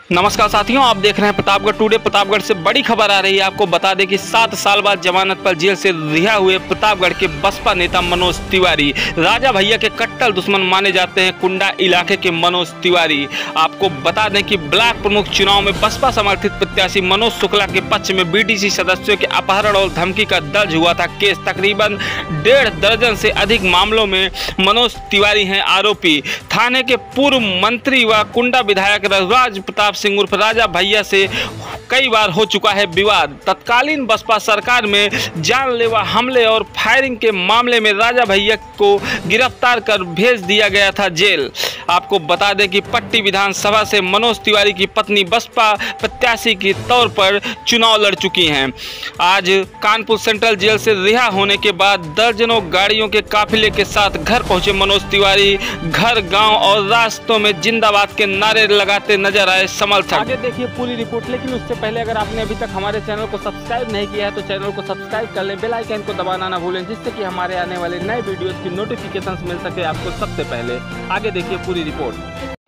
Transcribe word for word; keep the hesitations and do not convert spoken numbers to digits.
नमस्कार साथियों, आप देख रहे हैं प्रतापगढ़ टुडे। प्रतापगढ़ से बड़ी खबर आ रही है। आपको बता दें कि सात साल बाद जमानत पर जेल से रिहा हुए प्रतापगढ़ के बसपा नेता मनोज तिवारी राजा भैया के कट्टर दुश्मन माने जाते हैं। कुंडा इलाके के मनोज तिवारी, आपको बता दें कि ब्लॉक प्रमुख चुनाव में बसपा समर्थित प्रत्याशी मनोज शुक्ला के पक्ष में बीडीसी सदस्यों के अपहरण और धमकी का दर्ज हुआ था केस। तकरीबन डेढ़ दर्जन से अधिक मामलों में मनोज तिवारी हैं आरोपी। थाने के पूर्व मंत्री व कुंडा विधायक रघुराज प्रताप सिंह उर्फ राजा भैया से कई बार हो चुका है विवाद। तत्कालीन बसपा सरकार में जानलेवा हमले और फायरिंग के मामले में राजा भैया को गिरफ्तार कर भेज दिया गया था जेल। आपको बता दें कि पट्टी विधानसभा से मनोज तिवारी की पत्नी बसपा प्रत्याशी के तौर पर चुनाव लड़ चुकी हैं। आज कानपुर सेंट्रल जेल से रिहा होने के बाद दर्जनों गाड़ियों के काफिले के साथ घर पहुंचे मनोज तिवारी। घर, गांव और रास्तों में जिंदाबाद के नारे लगाते नजर आए समर्थक। आगे देखिए पूरी रिपोर्ट, लेकिन उससे पहले अगर आपने अभी तक हमारे चैनल को सब्सक्राइब नहीं किया है तो चैनल को सब्सक्राइब कर लें, बेल आइकन को दबाना ना भूलें, जिससे कि हमारे आने वाले नए वीडियोस की नोटिफिकेशंस मिल सके आपको सबसे पहले। आगे देखिए पूरी रिपोर्ट।